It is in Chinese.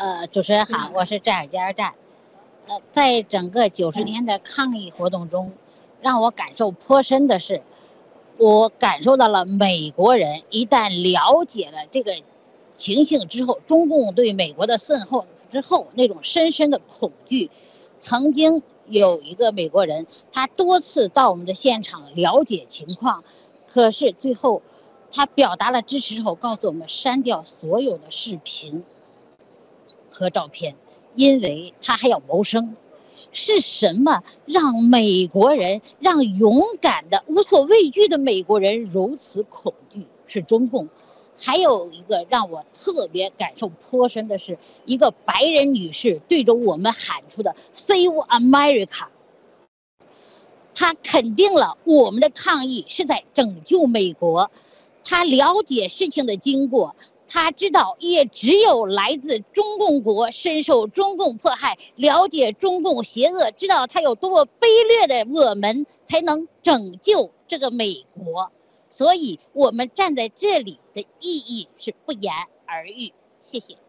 主持人好，我是寨尔加尔站。在整个90天的抗疫活动中，让我感受颇深的是，我感受到了美国人一旦了解了这个情形之后，中共对美国的渗透之后那种深深的恐惧。曾经有一个美国人，他多次到我们的现场了解情况，可是最后他表达了支持之后，告诉我们删掉所有的视频和照片，因为他还要谋生。是什么让美国人，让勇敢的无所畏惧的美国人如此恐惧？是中共。还有一个让我特别感受颇深的是，一个白人女士对着我们喊出的 Save America， 她肯定了我们的抗议是在拯救美国。她了解事情的经过，他知道也只有来自中共国，深受中共迫害，了解中共邪恶，知道他有多么卑劣的我们，才能拯救这个美国。所以我们站在这里的意义是不言而喻。谢谢。